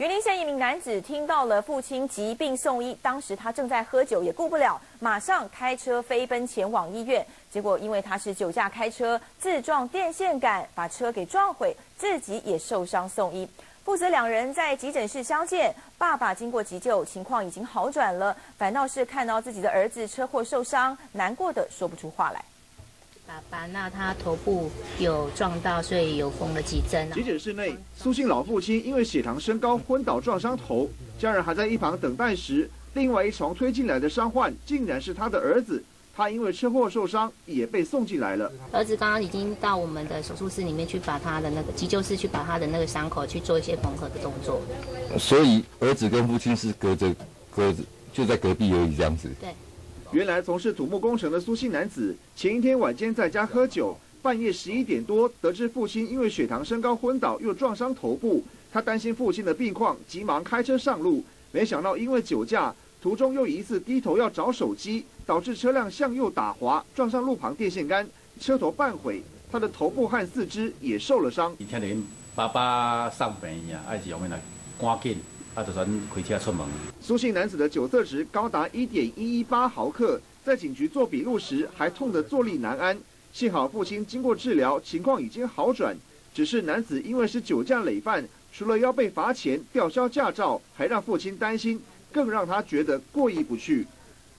云林县一名男子听到了父亲疾病送医，当时他正在喝酒，也顾不了，马上开车飞奔前往医院。结果因为他是酒驾开车，自撞电线杆，把车给撞毁，自己也受伤送医。父子两人在急诊室相见，爸爸经过急救，情况已经好转了，反倒是看到自己的儿子车祸受伤，难过的说不出话来。 爸爸，那他头部有撞到，所以有缝了几针。 急诊室内，苏姓老父亲因为血糖升高昏倒撞伤头，家人还在一旁等待时，另外一床推进来的伤患竟然是他的儿子。他因为车祸受伤，也被送进来了。 儿子刚刚已经到我们的手术室里面去，把他的那个急救室去把他的那个伤口去做一些缝合的动作。 所以儿子跟父亲是隔着就在隔壁而已这样子。 对。 原来从事土木工程的苏姓男子，前一天晚间在家喝酒，半夜11点多得知父亲因为血糖升高昏倒，又撞伤头部，他担心父亲的病况，急忙开车上路，没想到因为酒驾，途中又疑似低头要找手机，导致车辆向右打滑，撞上路旁电线杆，车头半毁，他的头部和四肢也受了伤。 伊听到因爸爸送病呀，还是用来赶紧。就算开车出门。 苏姓男子的酒测值高达1.118毫克，在警局做笔录时还痛得坐立难安。幸好父亲经过治疗，情况已经好转。只是男子因为是酒驾累犯，除了要被罚钱、吊销驾照，还让父亲担心，更让他觉得过意不去。